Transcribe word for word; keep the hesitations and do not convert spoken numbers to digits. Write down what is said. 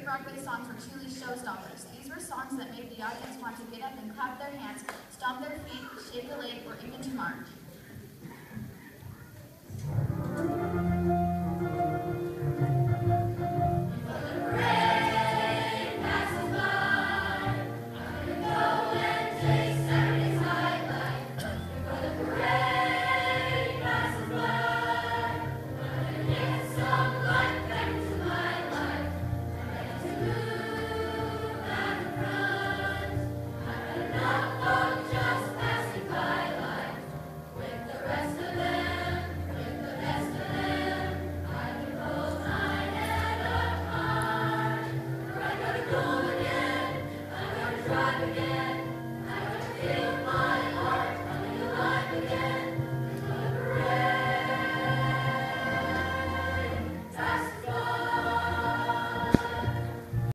Broadway songs were truly showstoppers. These were songs that made the audience want to get up and clap their hands, stomp their feet, shake a leg, or even to march.